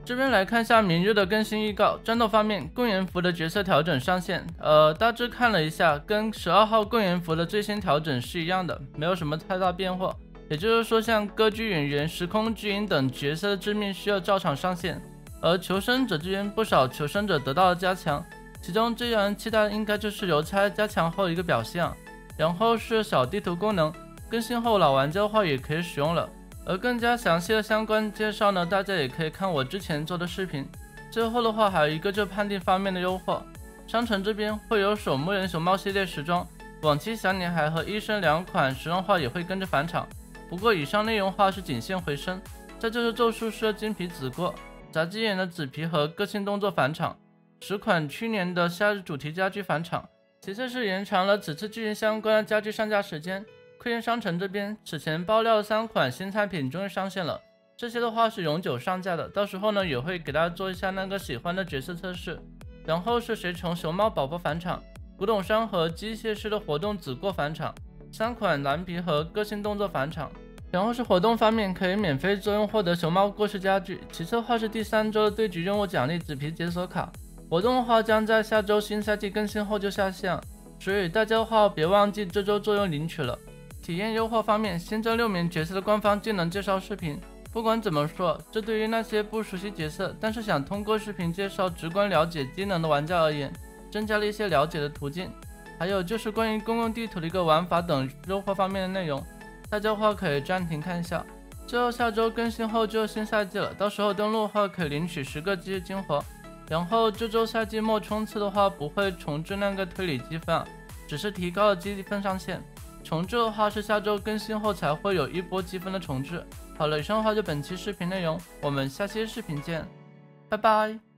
这边来看一下明日的更新预告。战斗方面，共研服的角色调整上线，大致看了一下，跟12号共研服的最新调整是一样的，没有什么太大变化。也就是说，像歌剧演员、时空之影等角色的致命需要照常上线。而求生者这边不少求生者得到了加强，其中最让人期待的应该就是邮差加强后一个表现。然后是小地图功能，更新后老玩家的话也可以使用了。而更加详细的相关介绍呢，大家也可以看我之前做的视频。最后的话还有一个就是判定方面的优化，商城这边会有守墓人熊猫系列时装，往期小女孩和医生2款时装化也会跟着返场，不过以上内容化是仅限回升。再就是咒术师的金皮紫过、杂技眼的紫皮和个性动作返场，10款去年的夏日主题家具返场。其次是延长了此次剧情相关的家具上架时间。溃焰商城这边此前爆料的3款新产品终于上线了，这些的话是永久上架的，到时候呢也会给大家做一下那个喜欢的角色测试。然后是随从熊猫宝宝返场，古董商和机械师的活动紫过返场，3款蓝皮和个性动作返场。然后是活动方面，可以免费作用获得熊猫过世家具。其次的话是第3周的对局任务奖励紫皮解锁卡，活动的话将在下周新赛季更新后就下线，所以大家的话别忘记这周作用领取了。体验优化方面，新增6名角色的官方技能介绍视频。不管怎么说，这对于那些不熟悉角色但是想通过视频介绍直观了解技能的玩家而言，增加了一些了解的途径。还有就是关于公共地图的一个玩法等优化方面的内容，大家的话可以暂停看一下。最后下周更新后就是新赛季了，到时候登录的话可以领取10个机械金活。然后这周赛季末冲刺的话不会重置那个推理积分，只是提高了积分上限。重置的话是下周更新后才会有一波积分的重置。好了，以上的话就本期视频内容，我们下期视频见，拜拜。